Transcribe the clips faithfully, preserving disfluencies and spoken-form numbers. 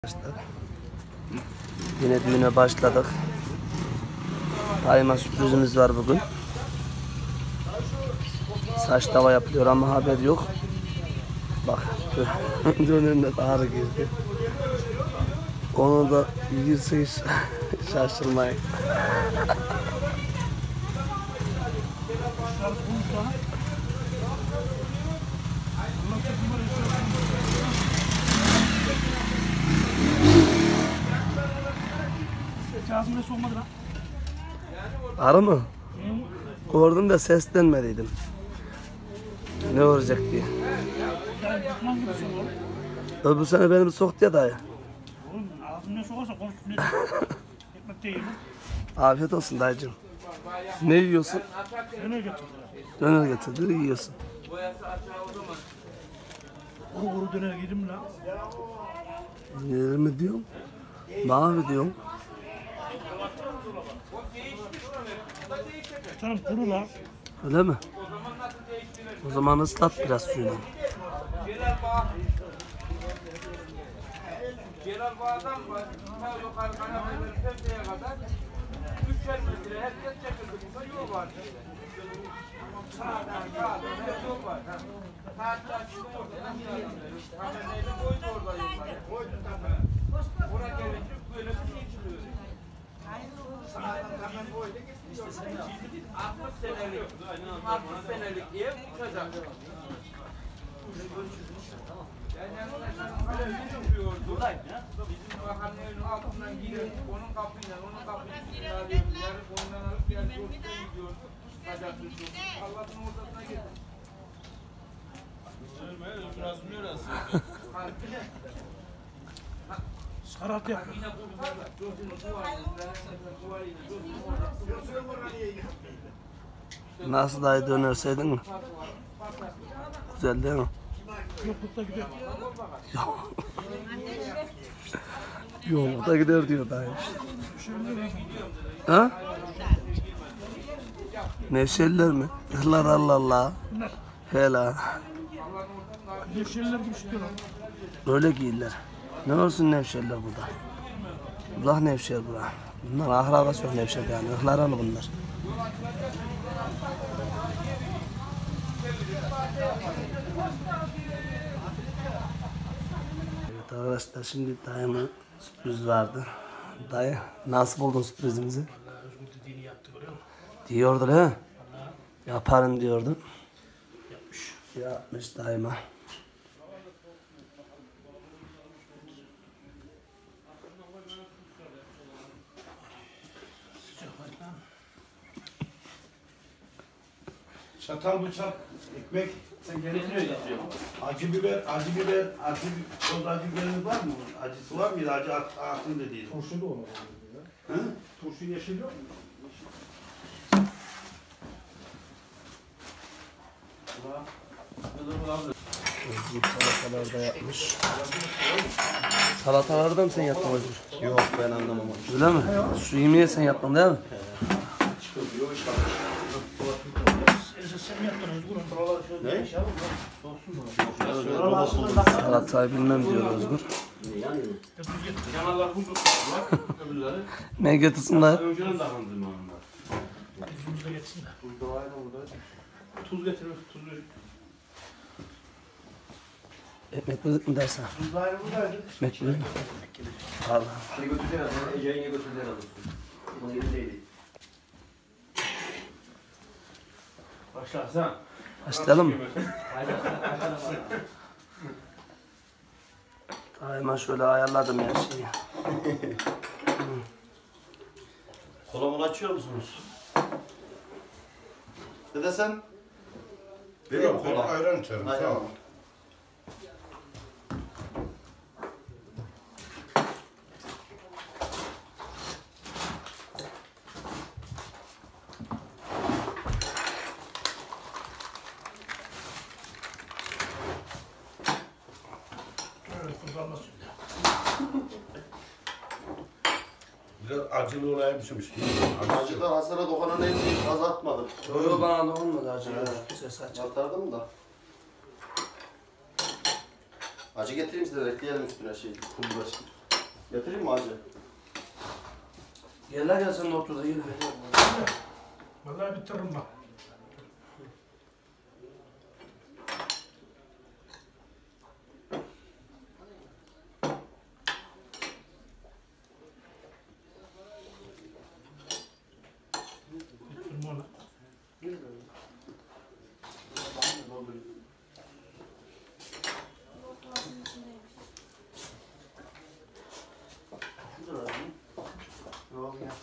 Arkadaşlar, yine düğüne başladık. Daima sürprizimiz var bugün. Saç tava yapılıyor ama haber yok. Bak, düğününde ağrı girdi. Onu da girse hiç şaşırmayın. Ağzımda soğumadı lan. Arı mı? Gördüm de seslenmediydim. Ne olacak diye. Yani tutmam gibi soğuyor. Öbür sene benim soktu ya dayı. Oğlum ağzımda soğursa konuşup ne ekmek de yiyelim. Afiyet olsun dayıcığım. Ne yiyorsun? Döner getirdiler. Döner getirdi, yiyorsun. Kuru kuru döner yedim lan. Yer mi diyorum? Mavi diyorum. Canım kuru lan. Öyle mi? O zaman ıslat biraz suyunu. Celal Bağ'dan var, ta yukarı kanalıların tepeye kadar üçer metre herkes çekildi. Burada yol var. Sağdan sağdan hep yol var. Tahtça açtı orada. Kamerayla koydu orada yolları. Koydu tabii. Oraya gelince böyle bir şey çıkıyor. Sağdan hemen koydu gitti. altmış senelik, altmış senelik ev uçacak. Yani böyle bir yapıyordu. Bizim mahallenin altından girip onun kapıyla, onun kapıyla alıyordu. Yarı ondan alıp yarı yolda gidiyordu. Bacaklı çok. Allah'ın ortasına getirdi. Burası mı orası? Sarartı yapıyor. Yine kurtar da. Gözünü duvarıyla, duvarıyla, gözünü orada. Nasıl dayı dönerseydin mi? Güzel değil mi? Yoklukta gidiyor. Yolda gider diyor dayı. Ha? Nevşehirliler mi? Allah Allah Allah. Hela. Nevşehirliler gibi çıkıyor lan. Öyle giyirler. Ne olsun Nevşehirliler burada? Uzak Nevşehir bura. Bunlar ahrabası yok Nevşehir'de yani. Ihlara bunlar? Evet arkadaşlar, şimdi dayıma sürpriz vardı. Dayı nasıl buldun sürprizimizi? Özgür dediğini yaptı görüyor musun? Diyordu he? Yaparım diyordu. Yapmış. Yapmış dayıma. Sıcak var lan. Çatal bıçak, ekmek, sen getiriyor getiriyor. Acı biber, acı biber, acı toz acı biberiniz var mı? Acısı var mıydı? Acı at, atın dediğin. Turşu da olmalı. Hı? Turşu yeşil yok mu? Özgür salatalar da yapmış. Salataları da mı sen yaptın Özgür? Yok ben anlamam. Öyle mi? Şu yemeği sen yaptın değil mi? Esas sen mi yaptın Özgür? Ne? Salatayı bilmem diyor Özgür. Özgür getir. Yanarlar bulduk. Öbürleri. Ne getirsin dayı? Önceden de handım onlar. Tuzumuzu da getirsin de. Tuz da var ya burada. Tuz getirir. Tuz verir. Ekmek verdik mi dersen? Tuz da ayrı buradaydı. Ekmek verdik mi? Allah. Şey götürdüler, Ece'yi yine götürdüler alıp. Onun yerindeydi. Başla sen. Başlayalım mı? Daima şöyle ayarladım ya şeyi. Kola mola açıyor musunuz? Dede sen? Veriyorum kola. Ayran içerim. Ayran. Tamam. Öyle kurtarmasın de. Biraz acılı olaymışmış. Acıda Hasan'a dokunan en iyi gaz atmadım. Yok bana da olmadı acaba. Ses aç. Atardım da. Acı getireyim size, ekleyelim üstüne şey, pul biber. Getireyim mi acı? Gel lan gel sen de otur da gel. Vallahi bitiririm bak. Bitirme onu. Yok ya.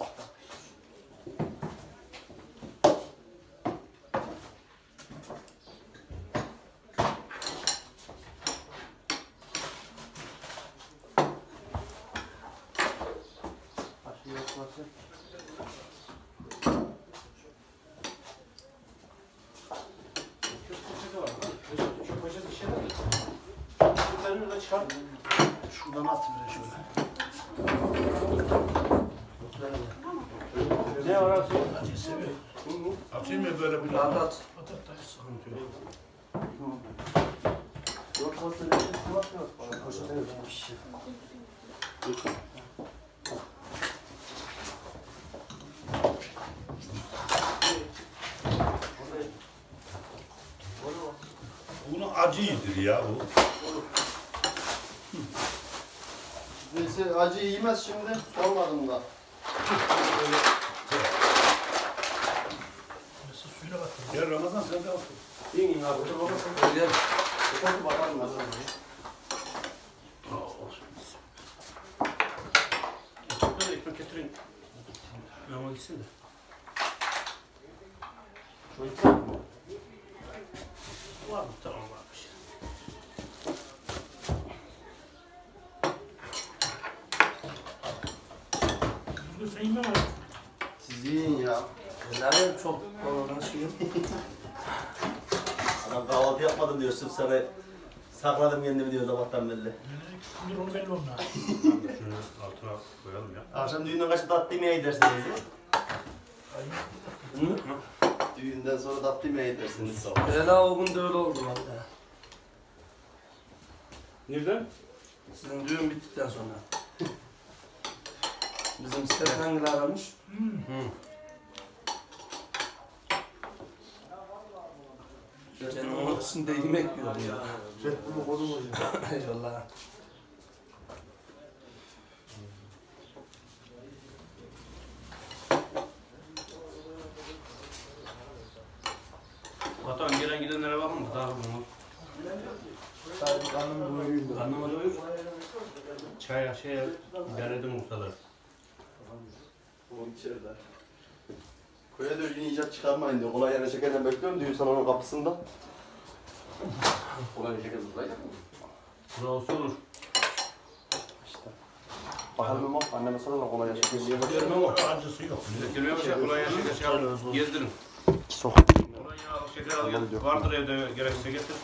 Şuradan at bir şöyle. Ne var abi? Acı seviyor. Atayım mı böyle bir Rahat at? at. At at at. Sıkıntı yok. Yok fasulye yok yok. Poşet evet. Bunu acı yedir ya bu. Neyse acı yemez şimdi. Sormadım da. Mesela suyuna bak. Gel Ramazan sen de otur. Yiyin abi. Otur bakalım. Gel. Otur bakalım. Böyle ekmek getirin. Memo gitsin de. Var mı? Tamam varmış. Bunu sen yeme var. Siz yiyin ya. Helal çok oradan şey yok. Adam kahvaltı yapmadım diyor. Sırf sana sakladım kendimi diyor sabahtan belli. Şimdi onu belli olma. Şunu altına koyalım ya. Akşam düğünden kaçta tatlı yemeğe gidersiniz? Hı? Düğünden sonra tatlı yemeğe gidersiniz. Helal o gün de öyle oldu valla. Nereden? Sizin düğün bittikten sonra. Bizim Serkan'la aramış. Geçen onun içinde yemek yiyordu ya. Bunu kodum hocam. Eyvallah. Vatan gelen gidenlere bakın mı? Daha bunu. Sadece karnımı doyurayım da. Karnıma doyur. Çaya şeye denedim ortalığı. Oğlum içeride. Koya diyor yine icat çıkarmayın diyor. Kolay yerine şekerden bekliyorum düğün salonun kapısında. Kolay şeker tutulacak mı? Bura olsa olur. İşte. Bakalım ama anneme sorarlar kolay yer şeker diye. Görmem o. Acısı yok. Getirmeye başla kolay yer şeker şey al. Gezdirin. Sok. Kolay yer al şeker al gel. Vardır evde gerekirse getir.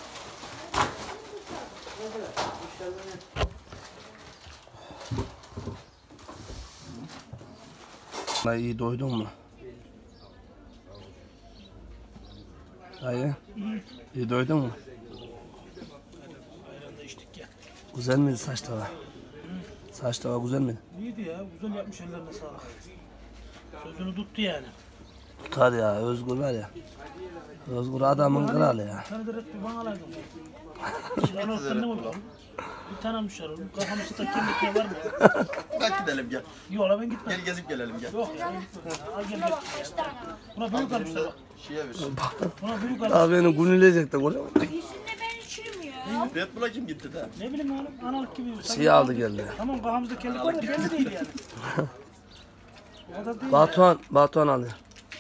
Dayı iyi doydun mu? Dayı iyi doydun mu? Ayran'da içtik ya. Güzel miydi saç tava? Saç tava güzel miydi? İyiydi ya. Güzel yapmış ellerine sağlık. Sözünü tuttu yani. Tutar ya, Özgür var ya. Özgür adamın kralı ya. Bir tane de bir bana alaydın. İki olsun ne olur? Bir tane almışlar oğlum. Kafamızda kemikle var mı? Bak gidelim gel. Yok la ben gitmem. Gel gezip gelelim gel. Yok ya ben gitmem. Al gel gel. Buna büyük almışlar bak. Şeye ver. Buna büyük almışlar. Abi beni günülecek de görüyor musun? Yüzünde ben içirim ya. Red Bull'a kim gitti de? Ne bileyim oğlum analık gibi. Şey aldı geldi. Tamam kafamızda kellik var da belli değil yani. O kadar değil. Batuhan, Batuhan alıyor.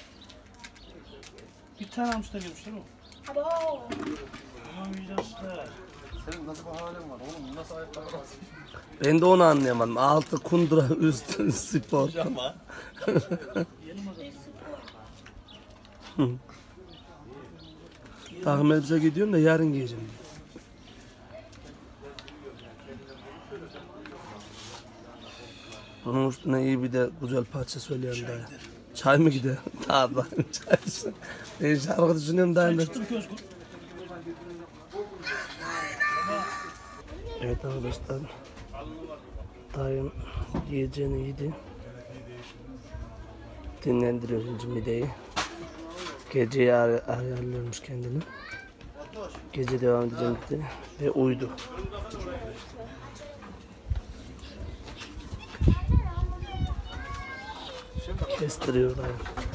Bir tane almışlar gelmişler o. Abo. Aman vicdansızlar. Senin nasıl bir halin var oğlum? Nasıl ayakkabı lazım? Ben de onu anlayamadım. Altı kundura, üstü spor. Ama. Takım elbise gidiyorum da yarın giyeceğim. Bunun üstüne iyi bir de güzel parça söylüyorum dayı. Çay mı gider? Daha da çay işte. Ben şarkı düşünüyorum dayı. da. Çıktım ki Özgür. Evet arkadaşlar. Dayım yiyeceğini yedi. Dinlendiriyor şimdi mideyi. Geceyi ay- ayarlıyormuş kendini. Gece devam edeceğim dedi ve uyudu. Kestiriyor dayım.